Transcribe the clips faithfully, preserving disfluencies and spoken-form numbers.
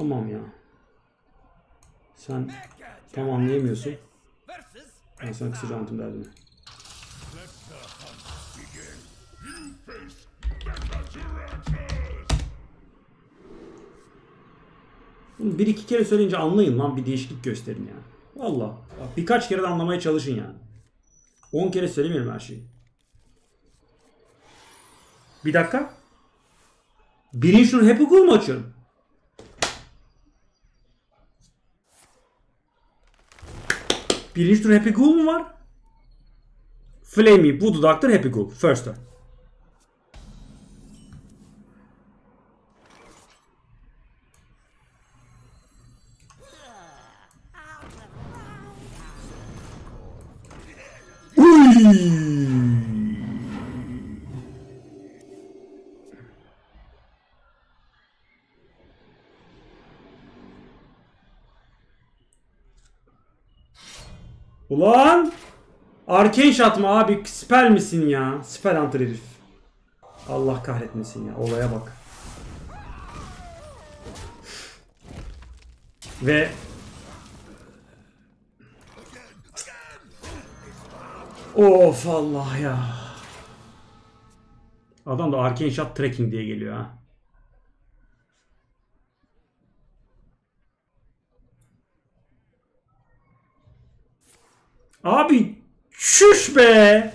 Tamam ya. Sen tam anlayamıyorsun. Ben sana kısaca anlatım derdim. Bir iki kere söyleyince anlayın lan, bir değişiklik gösterin ya. Valla. Birkaç kere de anlamaya çalışın yani. on kere söylemiyorum her şeyi. Bir dakika. Birinci tur Happy Ghoul mu açıyorum? Birinci tur Happy Ghoul mu var? Flamey, Voodoo Doctor, Happy Ghoul. First turn. Ulan! Arcane Shot mı abi? Spell misin ya? Spell Hunter herif. Allah kahretmesin ya. Olaya bak. Ve of Allah ya. Adam da Arcane Shot Tracking diye geliyor ha. Abi şuş be.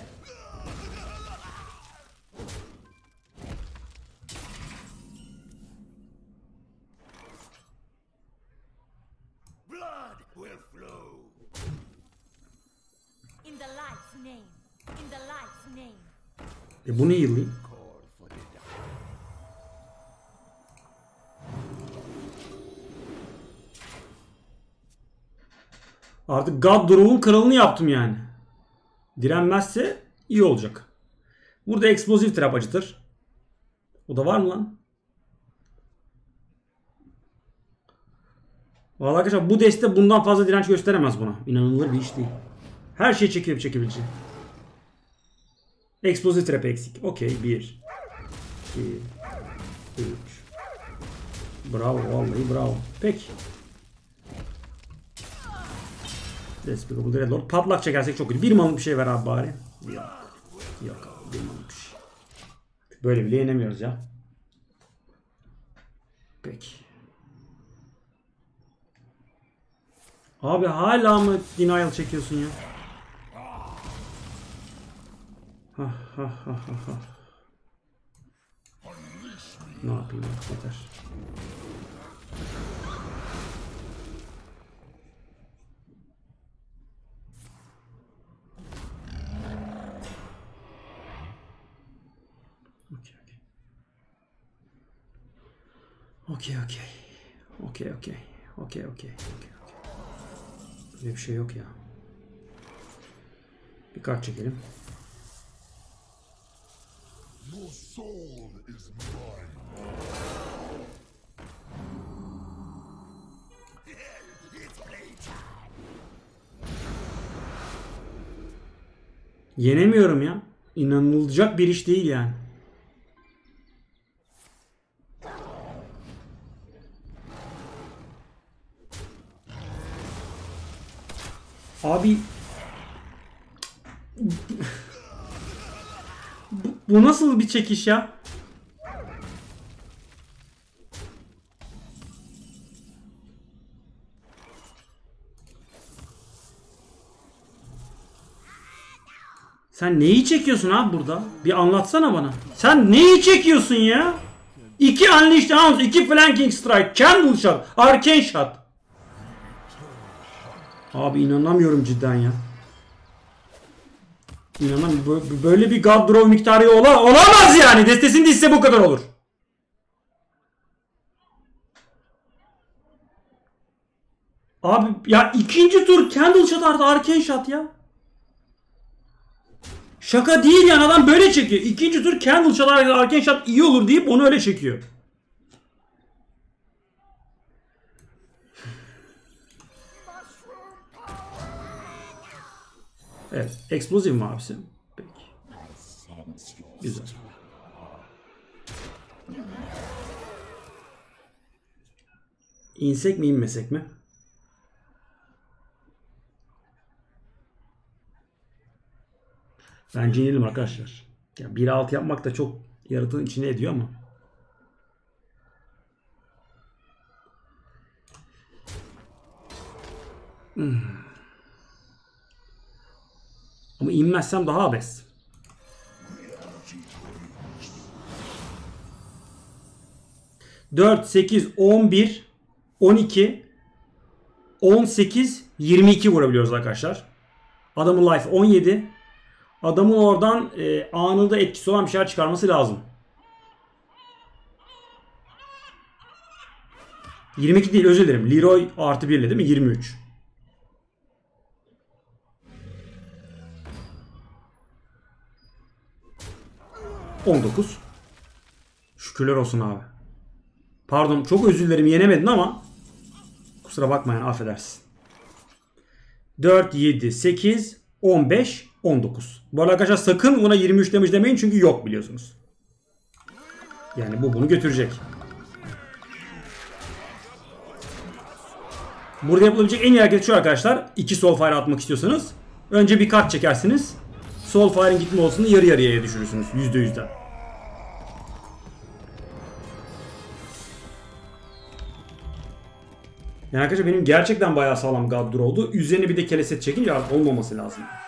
E bu ne yılayım? Artık God Draw'un kralını yaptım yani. Direnmezse iyi olacak. Burada Explosive Trap acıtır. O da var mı lan? Vallahi arkadaşlar bu deste bundan fazla direnç gösteremez buna. İnanılır bir iş değil. Her şey çekiyor çekebileceği. Explosive Trap eksik. Okey. bir iki üç Bravo. Vallahi bravo. Peki. Despicable Dreadlord. Patlak çekersek çok iyi. Bir manlık bir şey ver abi bari. Yok. Yok abi. Bir manlık bir şey. Böyle bile yenemiyoruz ya. Peki. Abi hala mı denial çekiyorsun ya? Ha ha ha ha ha. Ne yapayım ya? Yeter. Okey okey. Okey okey. Okey okey. Böyle bir şey yok ya. Bir kart çekelim. Yenemiyorum ya. İnanılacak bir iş değil yani. Abi bu, bu nasıl bir çekiş ya? Sen neyi çekiyorsun abi burada? Bir anlatsana bana. Sen neyi çekiyorsun ya? İki Unleashed Hounds, iki Flanking Strike, Candle Shot, Arcane Shot. Abi inanamıyorum cidden ya. İnanamıyorum. Böyle bir God Draw miktarı ola olamaz yani. Destesinde ise bu kadar olur. Abi ya ikinci tur Candle Shot artı Arcane Shot ya. Şaka değil yani, adam böyle çekiyor. İkinci tur Candle Shot artı Arcane Shot iyi olur deyip onu öyle çekiyor. Evet. Explosive mi abisi? Peki. Güzel. İnsek mi inmesek mi? Bence inelim arkadaşlar. Ya bir altı yapmak da çok yaratığın içine ediyor ama. Hmm. Ama inmezsem daha abes. dört, sekiz, on bir, on iki, on sekiz, yirmi iki vurabiliyoruz arkadaşlar. Adamın life on yedi. Adamın oradan e, anında etkisi olan bir şeyler çıkarması lazım. yirmi iki değil, özür dilerim. Leroy artı bir ile değil mi? yirmi üç. on dokuz. Şükürler olsun abi. Pardon, çok özür dilerim, yenemedin ama kusura bakmayın, affedersin. dört, yedi, sekiz, on beş, on dokuz. Bu arada arkadaşlar sakın buna yirmi üç damage demeyin çünkü yok biliyorsunuz. Yani bu bunu götürecek. Burada yapılabilecek en iyi hareket şu arkadaşlar. iki Soulfire atmak istiyorsanız. Önce bir kart çekersiniz. Soulfire'ın gitme olasılığını yarı yarıya düşürürsünüz. yüzde yüzden. Yani arkadaşlar benim gerçekten bayağı sağlam Gaddur oldu. Üzerine bir de keleset çekince artık olmaması lazım.